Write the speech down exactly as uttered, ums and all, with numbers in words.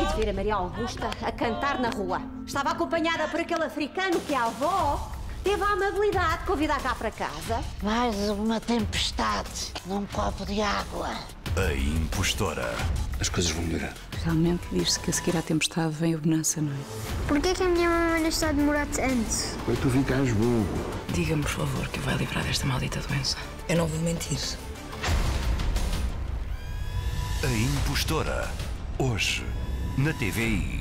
de ver a Maria Augusta a cantar na rua. Estava acompanhada por aquele africano que a avó teve a amabilidade de convidar cá para casa. Mais uma tempestade num copo de água. A Impostora. As coisas vão melhorar. Realmente diz-se que a seguir à tempestade vem a bonança, não é? Porquê que a minha mamãe está a demorar tanto? Para tu ficares burro. Diga-me, por favor, que vai livrar desta maldita doença. Eu não vou mentir. A Impostora. Hoje, na T V I.